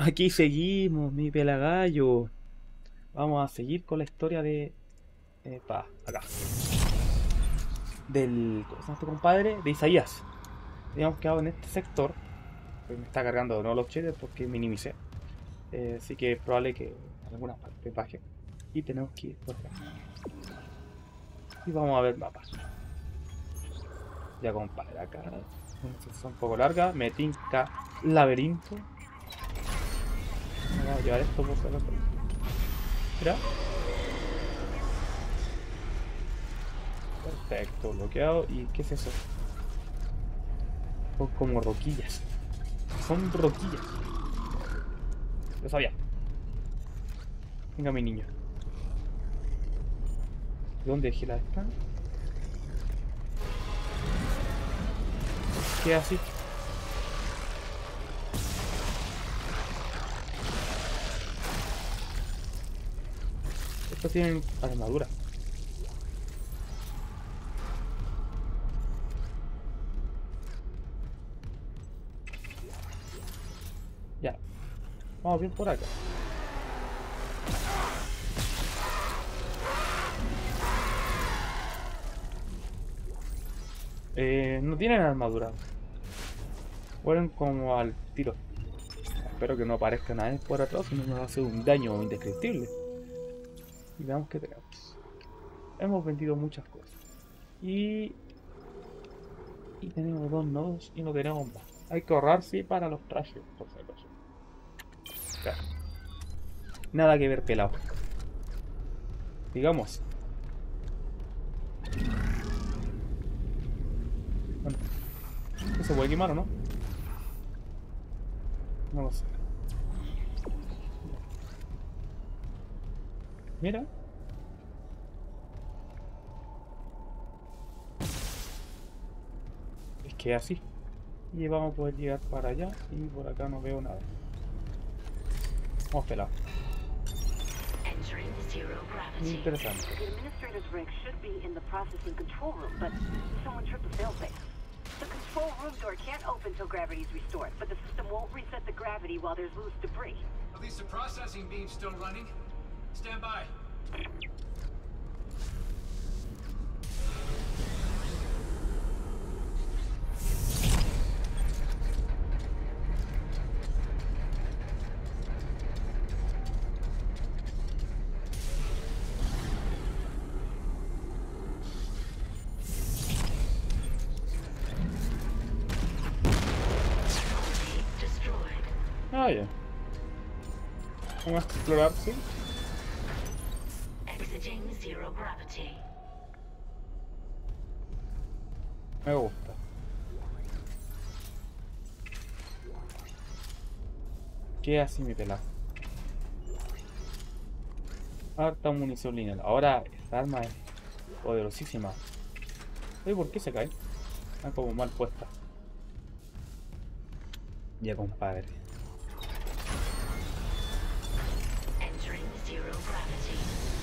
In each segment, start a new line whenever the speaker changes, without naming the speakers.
Aquí seguimos, mi pelagallo. Vamos a seguir con la historia de... acá. ¿Cómo se llama este compadre? De Isaías. Habíamos quedado en este sector. Pues me está cargando de nuevo los cheats porque minimicé. Así que es probable que en algunas partes baje. Y tenemos que ir por acá. Y vamos a ver mapas. Ya compadre, acá. Una sección un poco larga. Me tinca laberinto. Vamos a llevar esto por si acaso. Mira. Perfecto, bloqueado. ¿Y qué es eso? Son como roquillas. Son roquillas. Lo sabía. Venga, mi niño. ¿Dónde dejé la esta? ¿Qué así? Estos tienen armadura. Ya. Vamos bien por acá. No tienen armadura. Mueren como al tiro. Espero que no aparezca nadie por atrás, si no nos hace un daño indescriptible. Y veamos qué tenemos. Hemos vendido muchas cosas. Y tenemos dos nodos y no tenemos más. Hay que ahorrar, sí, para los trajes, por si acaso. Claro. Nada que ver, pelado. Digamos. Bueno, ¿esto se puede quemar o no? No lo sé. Mira. Es que así. Y vamos a poder llegar para allá. Y por acá no veo nada. Vamos pelado. Muy interesante.
The administrator's rig should be in the processing control room, but someone tripped the failsafe. The control room door can't open till gravity is restored, but the system won't reset the gravity while there's loose debris.
At least the processing beam's still running. Stand by.
Ah, ya. Vamos a explorar, sí.
Exiting zero gravity.
Me gusta. ¿Qué hace mi pelado? Harta munición lineal. Ahora esta arma es poderosísima. Oye, ¿por qué se cae? Está como mal puesta. Ya, compadre.
Entering zero gravity.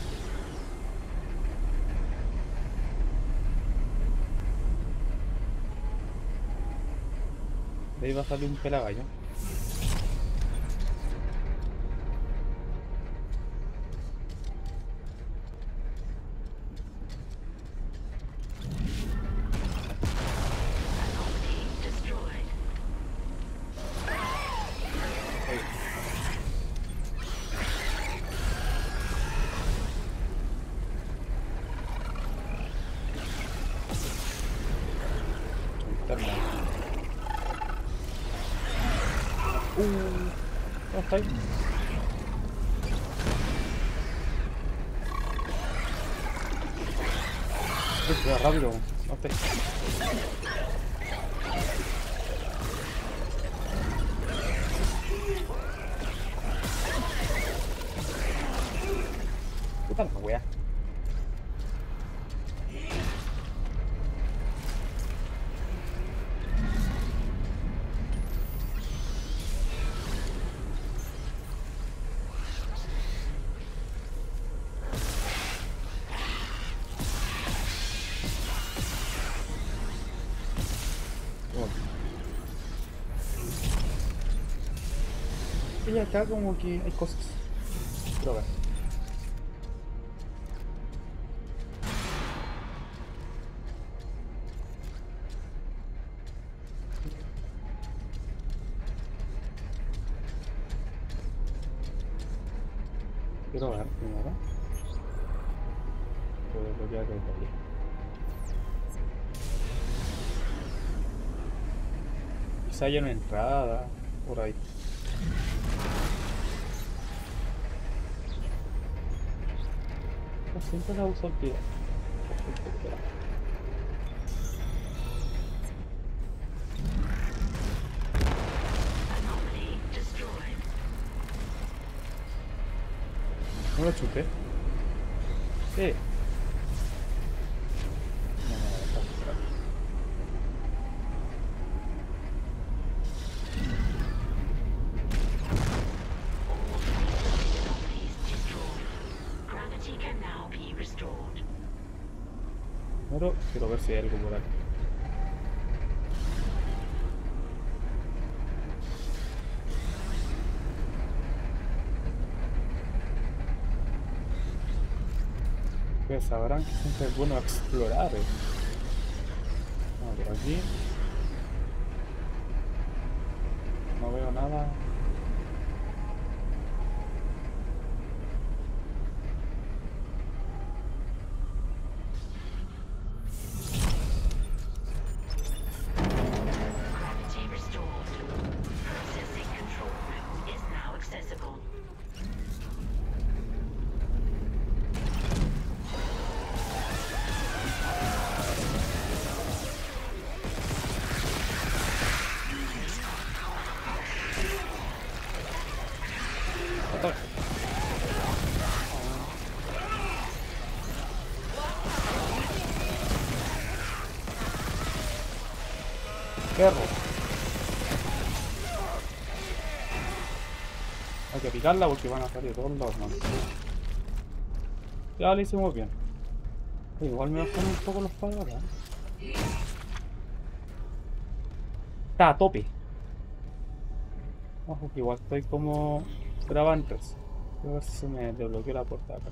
De ahí va a salir un pelagallo.
Destroyed.
Linterna. ¿Cómo está ahí? Rápido. No está ahí. Puta la wea. Y acá como que hay cosas. Quiero ver. Quiero ver primero. Puedo bloquear desde ahí. Quizá haya una entrada por ahí. Yo siempre la uso al tiro. No lo chuté. Sí. No, está cerrado.
Gravity can now be restored.
Primero quiero ver si hay algo por aquí. Que sabrán que siempre es bueno explorar. Por aquí. No veo nada.
Gravity restored. Processing control room is now accessible.
Ataque. Perro. Hay que picarla porque van a salir todos los manos. Ya lo hicimos bien. Igual me bajan un poco los cuadros, ¿eh? Está a tope. Ojo que igual estoy como grabantes. Voy a ver si se me desbloqueó la puerta de acá.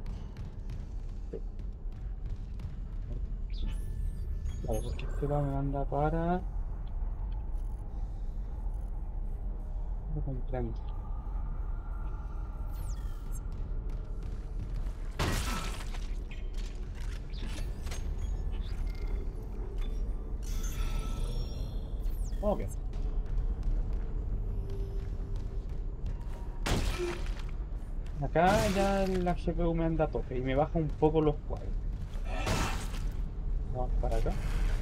Sí. Vale, porque este va me manda para... No comprendo. Ok. Acá ya la GPU me anda a tope y me baja un poco los cuadros. Vamos para acá.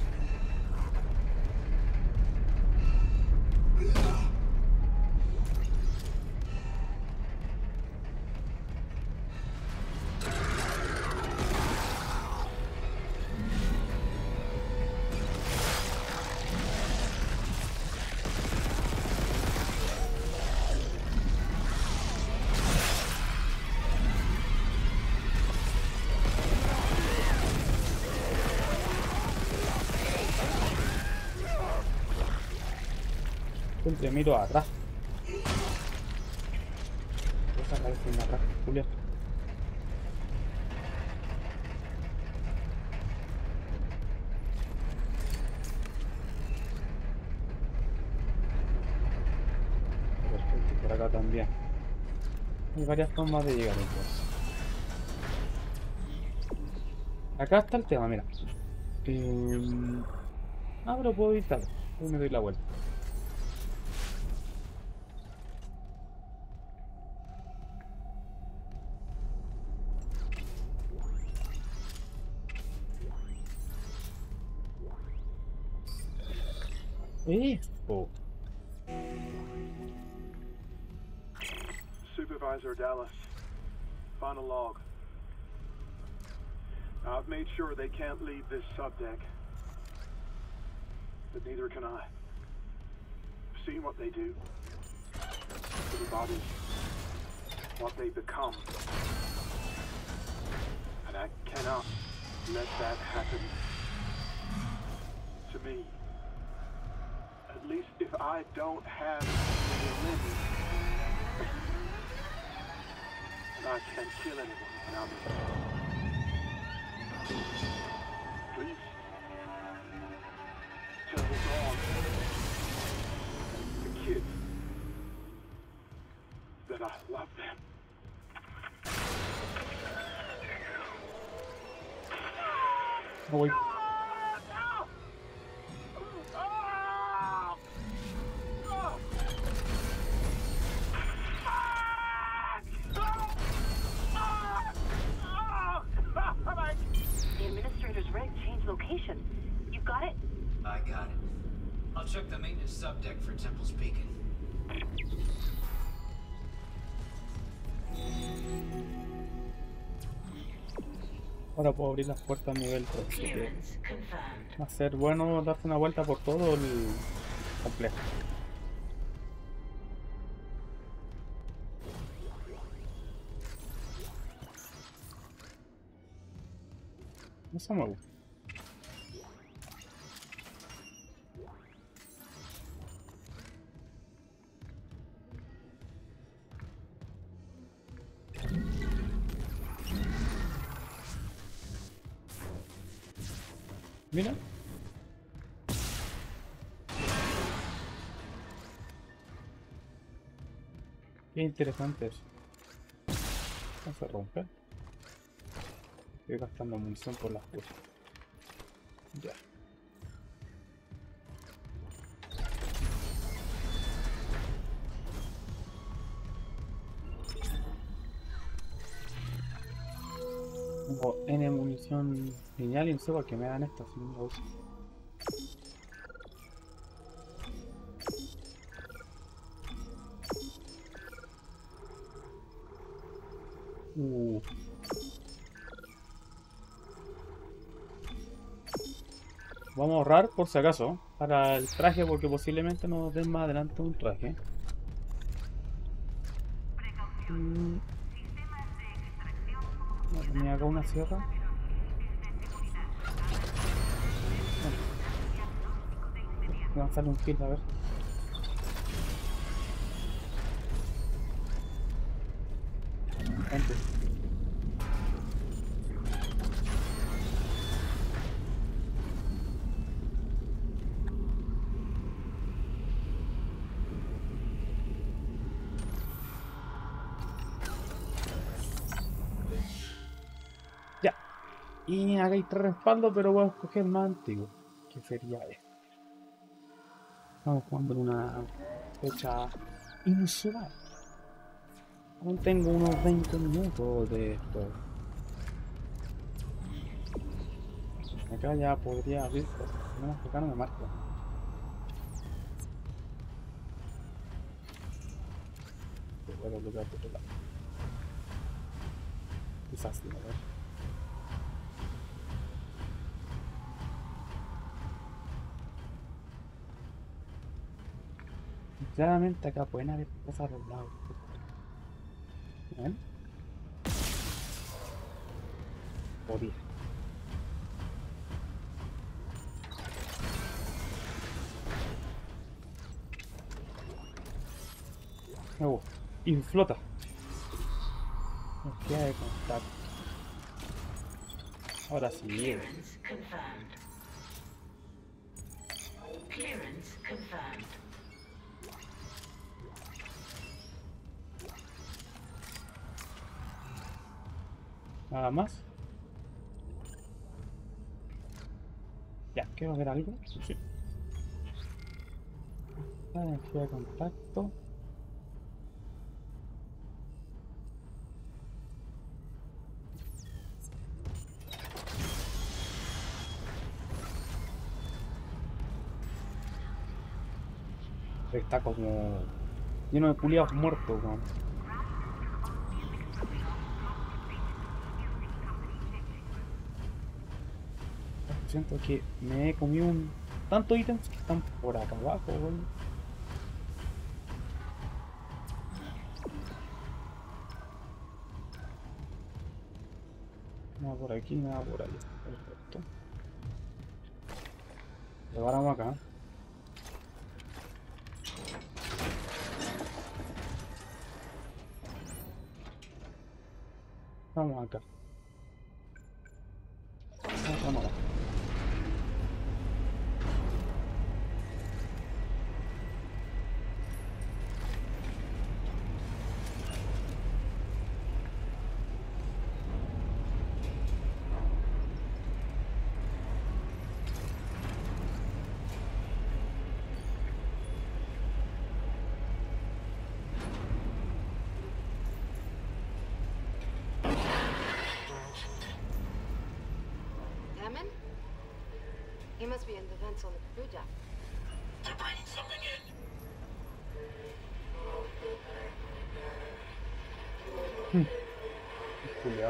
Siempre miro atrás. Voy a sacar este ataque, Julio. Perfecto, por acá también. Hay varias formas de llegar entonces. Acá está el tema, mira. Pero puedo ir tal. Ahí me doy la vuelta. Oh.
Supervisor Dallas, final log. I've made sure they can't leave this subdeck, but neither can I. I've seen what they do to the bodies, what they become, and I cannot let that happen to me. At least if I don't have the limit I can't kill anyone without it. Please. Tell the dog. The kids. That I love them.
No voy.
The administrator's rig changed location. You got it?
I got it. I'll check the maintenance subdeck for Temple's Beacon.
Ahora puedo abrir las puertas a nivel 3, así que
Clearance confirmed.
va a ser bueno darse una vuelta por todo el complejo. Eso me gusta. Mira. Qué interesante eso. No se rompe. Estoy gastando munición por las puertas. Ya. Tengo N munición lineal y no sé por qué me dan esto si no lo uso. Vamos a ahorrar por si acaso para el traje porque posiblemente nos den más adelante un traje. Tenía acá una sierra. Voy a lanzarle un kill a ver. Gente. Ya. Y acá hay 3 respaldos, pero voy a escoger el más antiguo. Que sería este. Estamos jugando en una fecha inusual. Aún tengo unos 20 minutos de esto. Acá ya podría abrir cosas. No, acá no me marca. Voy a bloquear por otro lado. Quizás sí, a ver. Claramente acá pueden haber cosas a los lados. ¿Ven? Podía. Me gusta. Y flota. Nos queda de contacto. Ahora sí.
Clearance confirmed. Clearance confirmed.
Nada más. Ya, quiero ver algo. Sí. Energía de contacto. Está como lleno de culiados muertos, ¿no? Siento que me he comido tantos ítems que están por acá abajo, güey. Nada por aquí, nada por allá. Perfecto. Lo paramos acá. Vamos acá. Vamos acá.
Hammond? He must be in the vents on the crew deck.
They're bringing something in.
Culeado.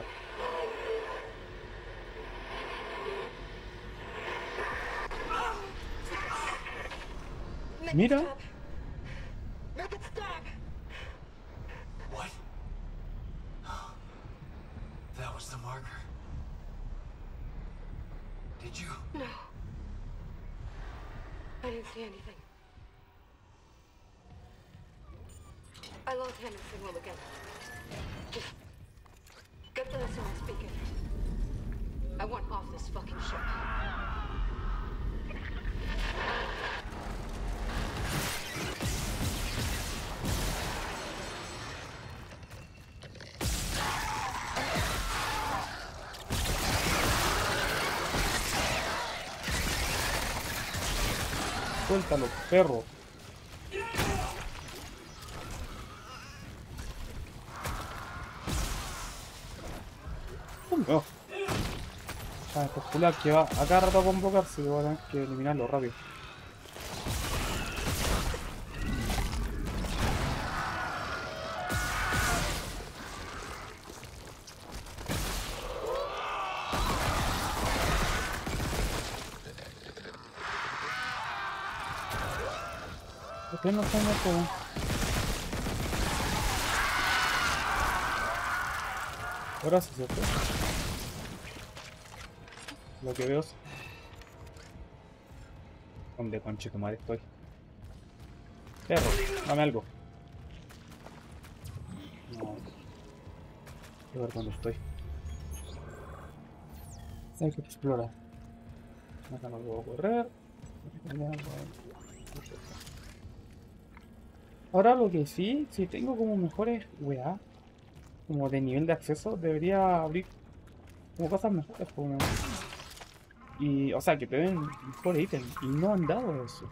Mira.
Make it stop!
What? That was the marker. Did you?
No. I didn't see anything. I lost Hammond's signal again. Just get the lesson on speaking. I want off this fucking ship.
Suéltalo, perro. No. Este culiao que va a cada rato a convocarse, voy a tener que eliminarlo rápido. ¿Por qué no se mete? Ahora sí se fue. Lo que veo es... ¿Dónde conche tu madre estoy? Perro, dame algo. No. Quiero ver dónde estoy. Hay que explorar. Acá no puedo correr. Ahora lo que sí, si tengo como mejores weá, como de nivel de acceso, debería abrir como cosas mejores, como... Y, o sea, que te den mejores ítems, y no han dado eso.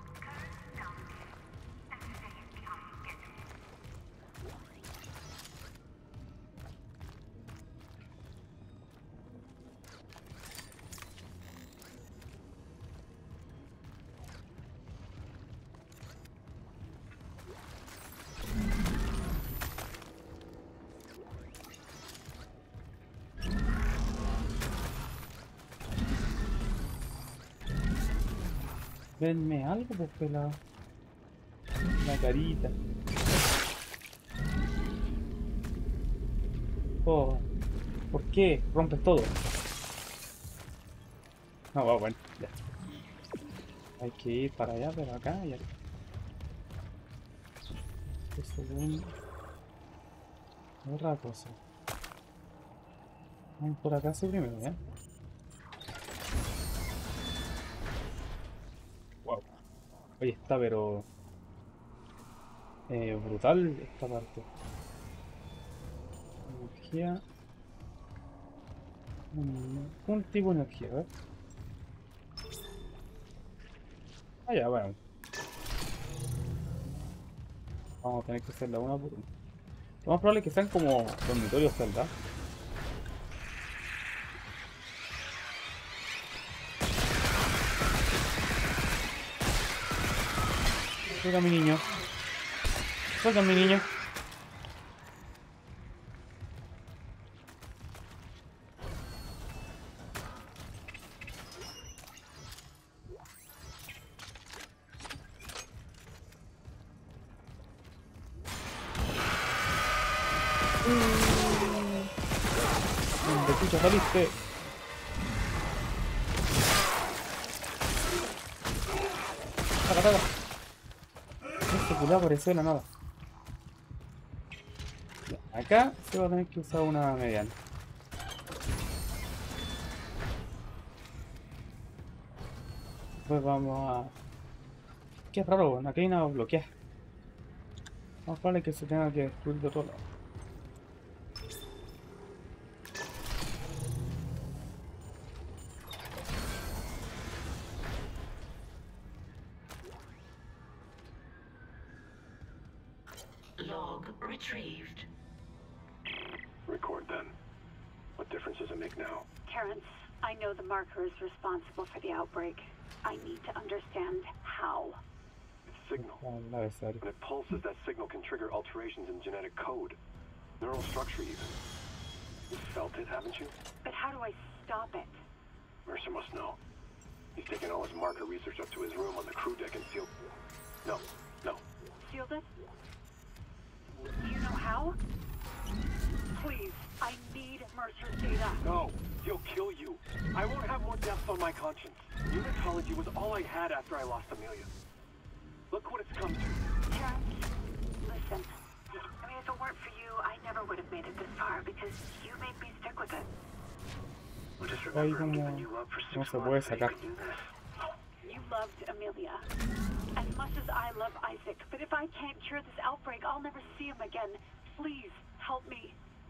Denme algo, pues pelado. La carita. Oh, ¿por qué rompes todo? No, bueno, ya. Hay que ir para allá, pero acá y acá. Eso es otra cosa. Vamos por acá sí primero, ¿ya? Wow. Oye, está pero... brutal esta parte. Energía... un tipo de energía, a ver. Ah, ya, bueno. Vamos a tener que hacerla una por una. Lo más probable es que sean como dormitorios Zelda. Suelta mi niño. Suelta mi niño. ¿Dónde chucha saliste? Taca, taca. Este culiao apareció de la nada. Ya, acá se va a tener que usar una mediana. Después vamos a... Qué raro, bueno, aquí hay una bloqueada. Más probable que se tenga que destruir de otro lado.
Log retrieved.
Record then. What difference does it make now?
Terrence, I know the marker is responsible for the outbreak. I need to understand how.
It's signal.
La adversario.
When it pulses, that signal can trigger alterations in genetic code. Neural structure even. You've felt it, haven't you?
But how do I stop it?
Mercer must know. He's taken all his marker research up to his room on the crew deck and sealed... No.
Sealed it? Do you know how? Please, I need Mercer's data.
No, he'll kill you. I won't have more deaths on my conscience. Unitology was all I had after I lost Amelia. Look what it's come to.
Terrence, listen. I mean, if it weren't for you, I never would have made it this far because you made me stick with it.
Well, just
Ahí
remember, I'm
como
giving you love for 6
no se puede
months so you
sacar.
can do this.
You loved Amelia as much as I love Isaac, but if I can't cure this outbreak, I'll never see him again. Please, help me.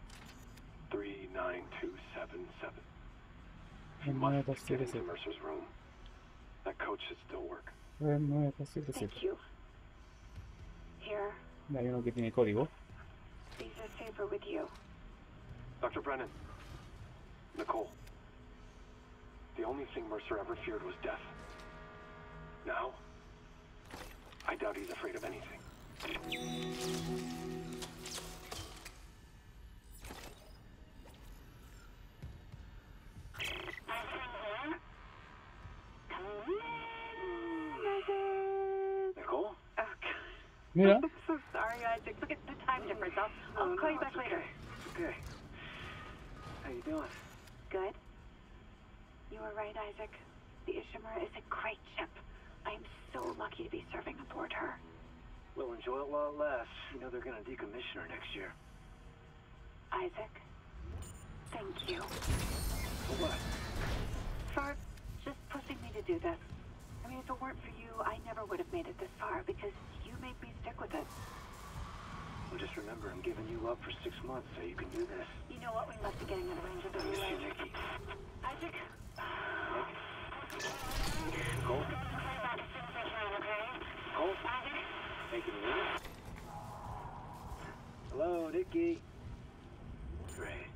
39277. You must get into Mercer's room. That code should still work.
3977.
Thank you. Here,
Hay uno que tiene código.
these are safer with you.
Dr. Brennan. Nicole. The only thing Mercer ever feared was death. Now, I doubt he's afraid of anything. Nicole?
Oh, God.
Mira,
I'm so sorry, Isaac. Look at the time difference. I'll call you back later.
It's okay. How you doing?
Good. You were right, Isaac. The Ishimura is a great ship. I am so lucky to be serving aboard her.
We'll enjoy it while it lasts. You know they're gonna decommission her next year.
Isaac, thank you
For what?
for just pushing me to do this. I mean, if it weren't for you, I never would have made it this far because you made me stick with it.
Well, just remember, I'm giving you up for 6 months so you can do this.
You know what? We must be getting in range of the
I miss you,
relay.
Nikki.
Isaac?
Nicole? Nicole? Take it easy. Hello, Nikki. Great.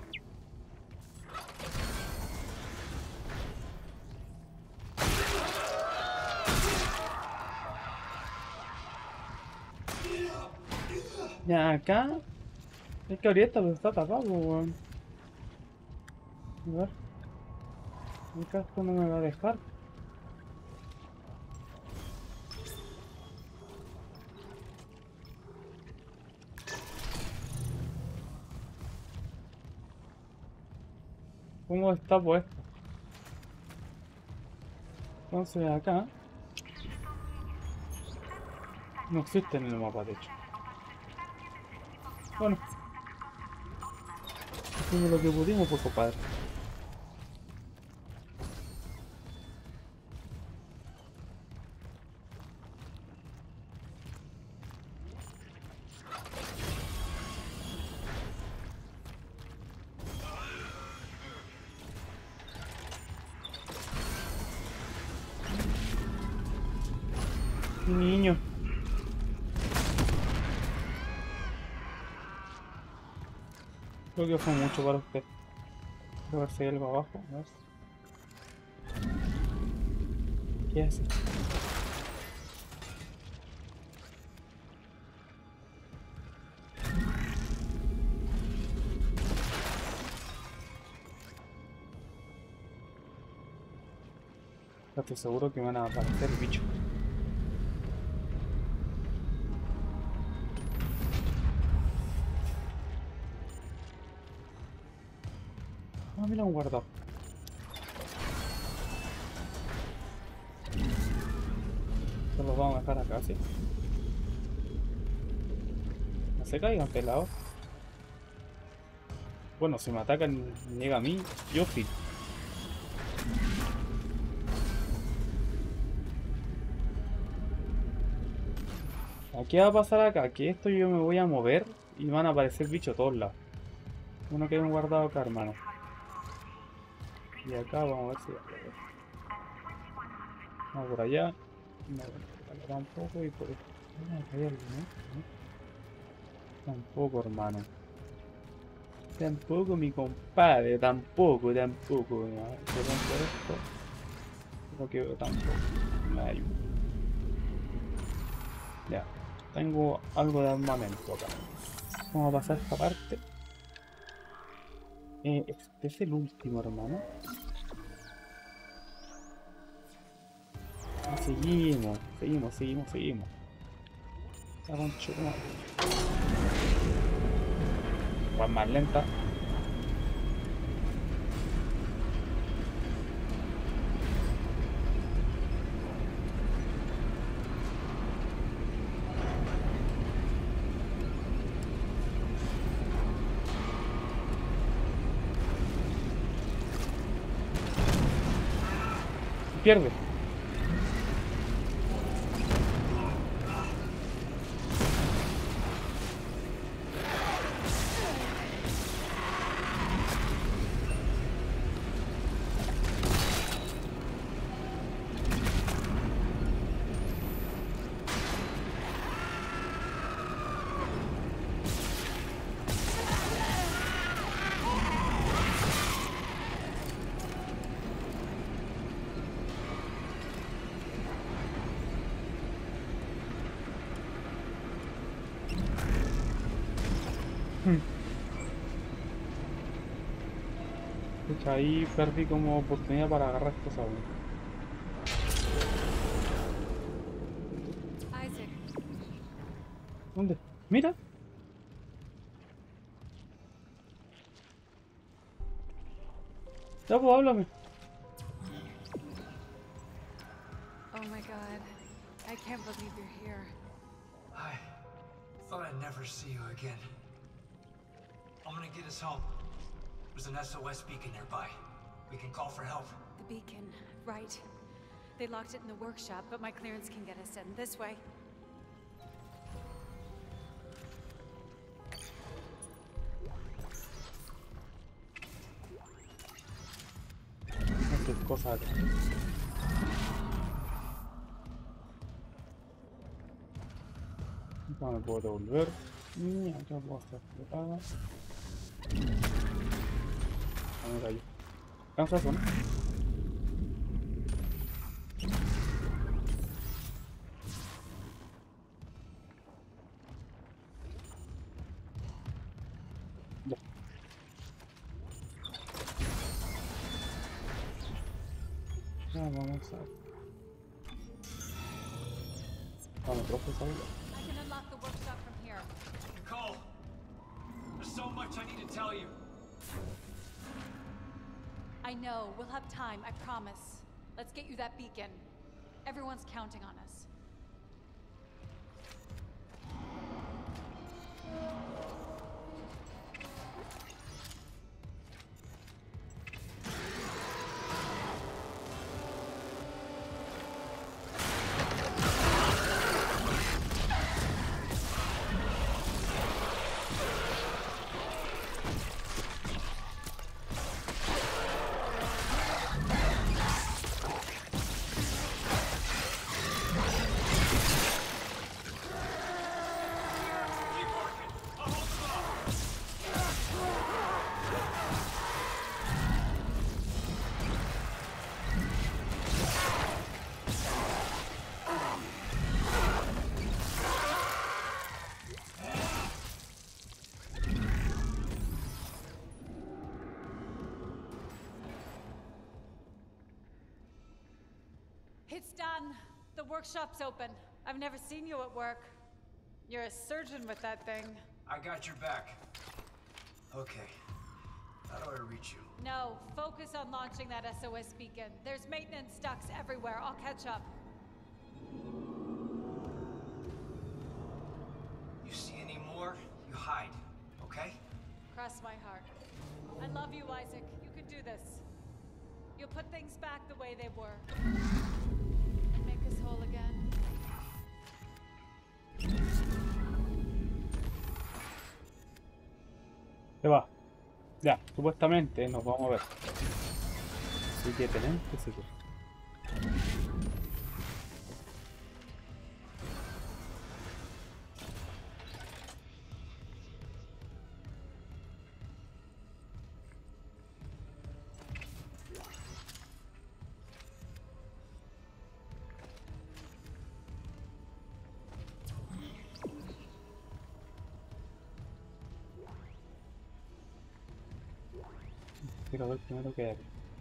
ya acá. Es que ahorita lo está tapado, weón. A ver. El casco no me va a dejar. ¿Cómo está puesto? Entonces acá no existe en el mapa, de hecho. Bueno, hicimos lo que pudimos, pues, compadre. Niño. Creo que fue mucho para usted. Voy a ver si hay algo abajo. A ver. ¿Qué hace? Estoy seguro que van a aparecer bichos. Ah, mira, un guardado. Se los vamos a dejar acá, ¿sí? No se caigan, pelados. Bueno, si me atacan y llega a mí, yo fit. ¿Qué va a pasar acá? Que esto yo me voy a mover y van a aparecer bichos a todos lados. Uno que hay un guardado acá, hermano. Y acá vamos a ver si... Vamos por allá. No, por acá un poco y por esto. No, acá hay algo, ¿no? Tampoco, hermano. Tampoco, mi compadre. Tampoco. ¿No? Se rompe esto. No quiero tampoco. Me ayuda. Ya. Tengo algo de armamento acá. Vamos a pasar esta parte. Este es el último, hermano. Seguimos. Esta concha, ¿cómo? Va más lenta. Pierde. Pucha, ahí perdí como oportunidad para agarrar estos aún.
Isaac,
¿Dónde? ¡Mira! Ya, pues háblame.
oh my god. I can't believe you're here.
I thought I'd never see you again. I'm gonna get us home. There's an SOS beacon nearby. We can call for help.
The beacon, right. They locked it in the workshop, but my clearance can get us in. This way.
Hacer cosas acá. Acá me puedo devolver. Y acá puedo hacer preparada. Ah, me cayó. ¿Alcanza eso, no? Ya. Ya, vamos a... Vamos, trozo, ¿sabes?
I can unlock the workshop from here.
Nicole, there's so much I need to tell you.
I know. We'll have time, I promise. Let's get you that beacon. Everyone's counting on us. It's done. The workshop's open. I've never seen you at work. You're a surgeon with that thing.
I got your back. Okay. How do I reach you?
No, focus on launching that SOS beacon. There's maintenance ducts everywhere. I'll catch up.
You see any more, you hide, okay?
Cross my heart. I love you, Isaac. You can do this. You'll put things back the way they were. And make us whole again.
Se va. Ya, supuestamente nos vamos a ver. Así que tenemos que seguir. Quiero ver primero qué hay.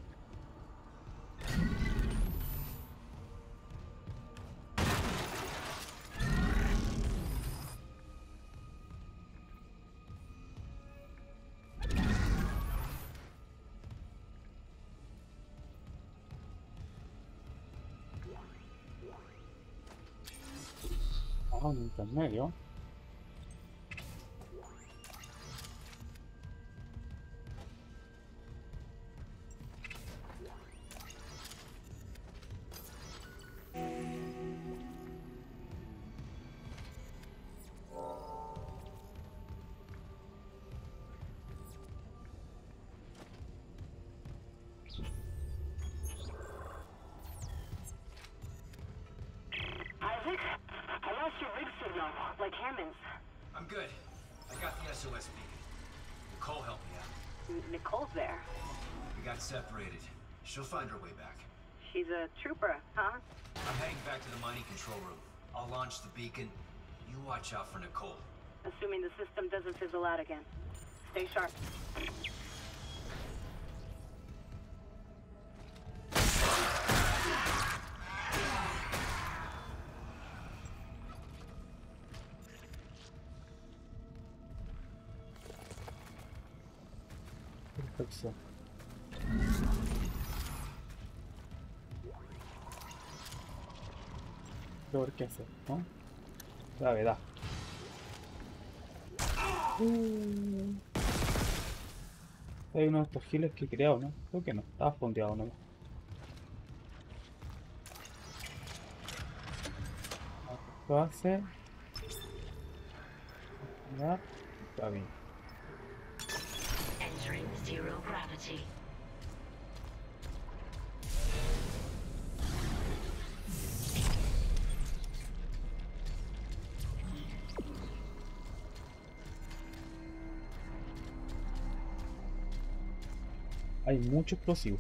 Ah, un intermedio.
Isaac, I lost your rig signal, like Hammond's.
I'm good. I got the SOS beacon. Nicole helped me out.
Nicole's there.
We got separated. She'll find her way back.
She's a trooper, huh?
I'm heading back to the mining control room. I'll launch the beacon. You watch out for Nicole.
Assuming the system doesn't fizzle out again. Stay sharp.
Perfección. Quiero ver qué hacer, ¿no? Gravedad. Hay uno de estos giles que he creado, ¿no? Creo que no, estaba fondeado nomás. Esto hace... Ya, está bien.
Entering zero gravity.
Hay mucho explosivo.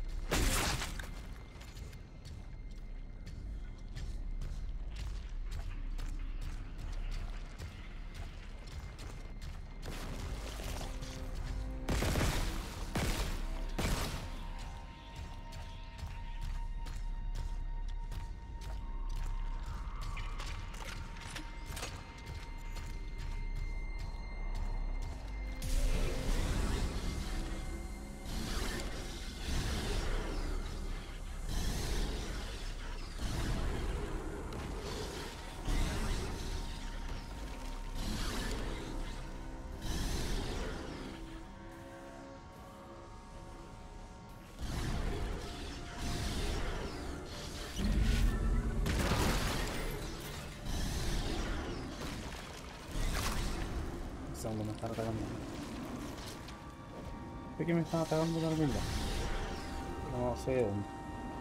Segundo me están atacando. Sé que me están atacando de algún lado. No sé de dónde.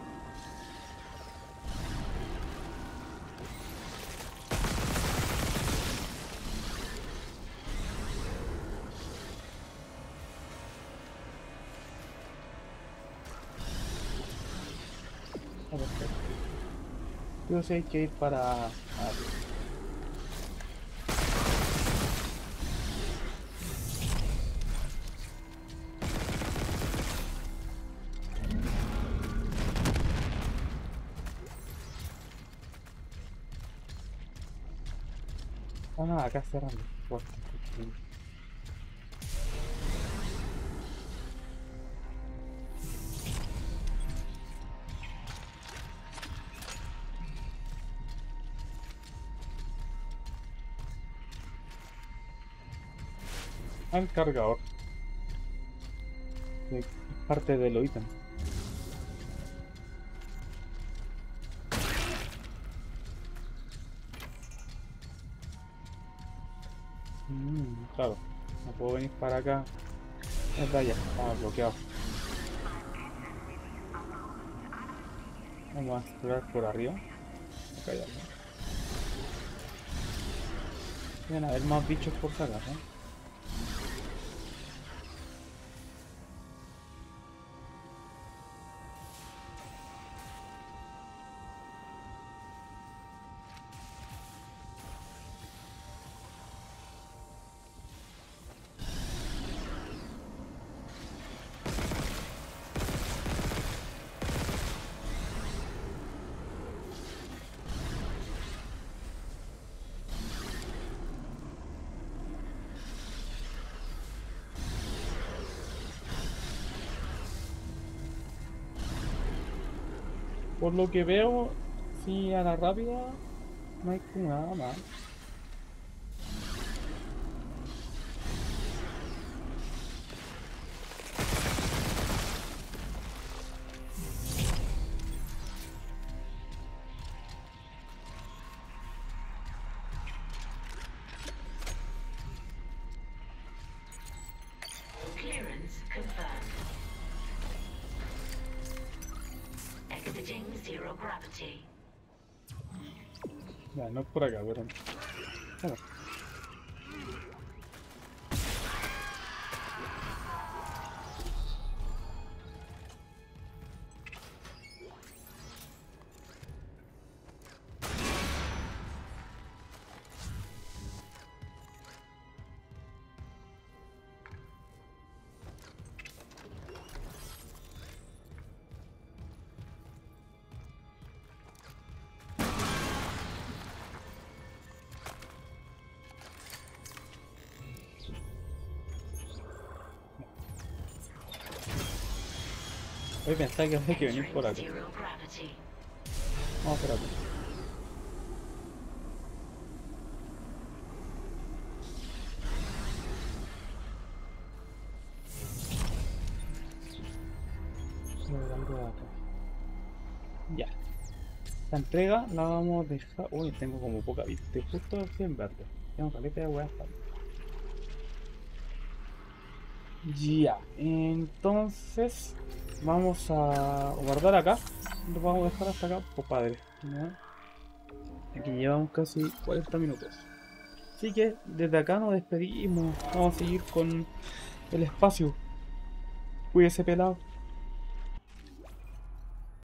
Ah, perfecto. Yo sé que ir para... Ah, no, acá cerrando. Fuerte. Al cargador. Es parte de los ítems. Claro, no puedo venir para acá Es verdad, ya, estamos bloqueados. Vamos a explorar por arriba. Acá hay algo. Deben haber más bichos por si acaso. Por lo que veo, si a la rápida no hay como nada más.
Clearance confirmed. Exiting zero gravity.
Ya, no es por acá, pero... Bueno. Hoy pensaba que había que venir por acá.
Zero gravity.
Vamos por acá. Algo de acá. Ya. La entrega la vamos a dejar. Uy, tengo como poca vista. Justo así en verde. Tengo caleta de weas. Ya. Entonces. Vamos a guardar acá. Lo vamos a dejar hasta acá. Pues padre. ¿Ya? Aquí llevamos casi 40 minutos. Así que desde acá nos despedimos. Vamos a seguir con el espacio. Cuídese pelado.